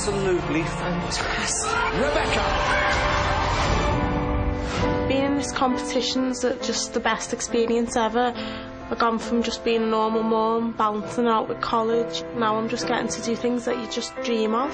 absolutely fantastic. Rebecca! Being in this competition's just the best experience ever. I've gone from just being a normal mum, bouncing out with college. Now I'm just getting to do things that you just dream of.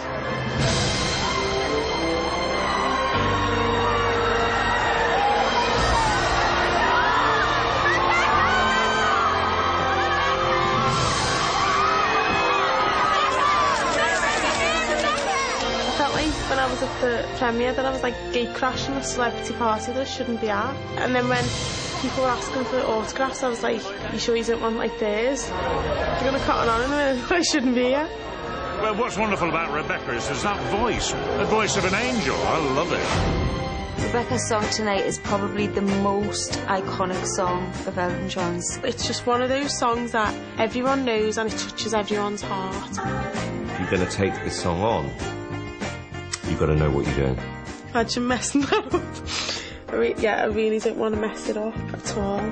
When I was at the premiere that I was like gate crashing a celebrity party that I shouldn't be at. And then when people were asking for autographs, I was like, you sure you don't want like theirs? You're going to cotton on in a minute, I shouldn't be here. Well, what's wonderful about Rebecca is that voice, the voice of an angel. I love it. Rebecca's song tonight is probably the most iconic song of Elton John's. It's just one of those songs that everyone knows and it touches everyone's heart. If you're going to take this song on, you've got to know what you're doing. Imagine messing that up. I really don't want to mess it up at all.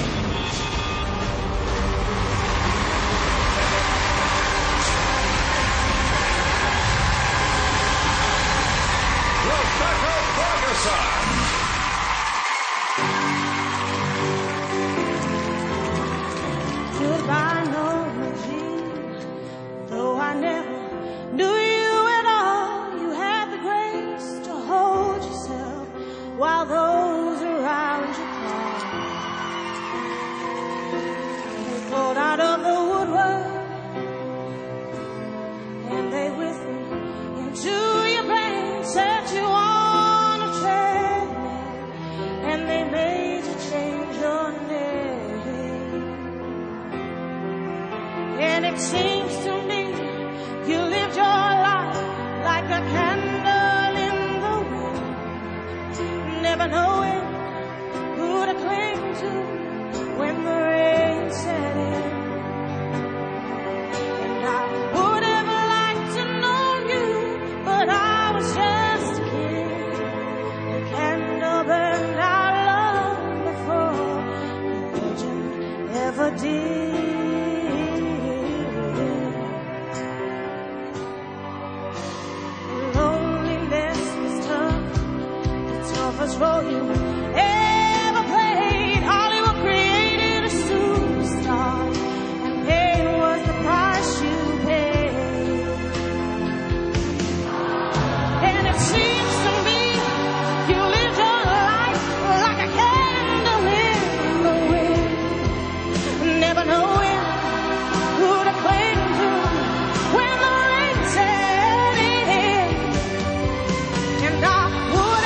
Rebecca Ferguson! Goodbye, Norma Jean. Though I never knew you at all, you had the grace to hold yourself while those around you cried. They crawled out of the woodwork and they whispered into your brain, set you on a treadmill, and they made you change your name. And it seems to me you lived your life like a candle in the wind, never knowing who to cling to when the rain set in. And I would have liked to know you, but I was just a kid. The candle burned out long before the legend ever did. Role you ever played. Hollywood created a superstar, and pain was the price you paid. And it seems to me you lived your life like a candle in the wind, never knowing who to cling to when the rain set in. And I would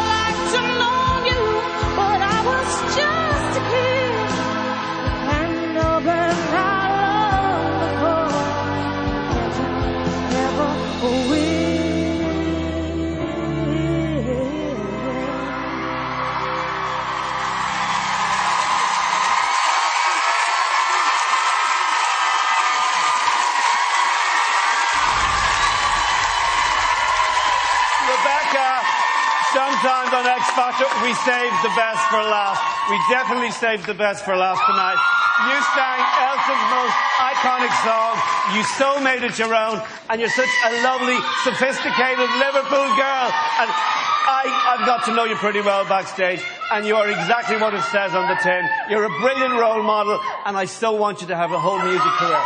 Sometimes on X Factor, we saved the best for last. We definitely saved the best for last tonight. You sang Elton's most iconic song. You so made it your own. And you're such a lovely, sophisticated Liverpool girl. And I've got to know you pretty well backstage. And you are exactly what it says on the tin. You're a brilliant role model. And I so want you to have a whole music career.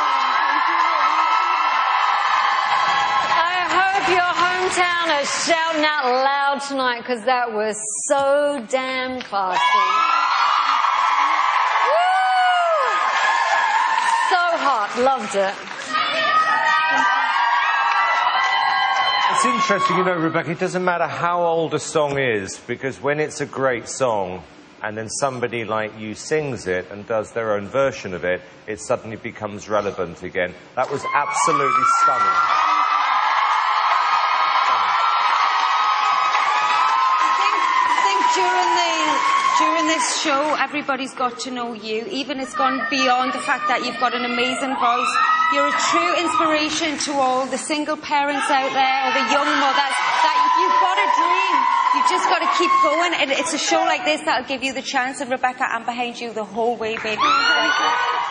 Hometown is shouting out loud tonight because that was so damn classy. Woo! So hot, loved it. It's interesting, you know, Rebecca, it doesn't matter how old a song is, because when it's a great song and then somebody like you sings it and does their own version of it, it suddenly becomes relevant again. That was absolutely stunning. During this show, everybody's got to know you. Even it's gone beyond the fact that you've got an amazing voice. You're a true inspiration to all the single parents out there, or the young mothers, that if you've got a dream, you've just got to keep going. And it's a show like this that'll give you the chance. And Rebecca, I'm behind you the whole way, baby.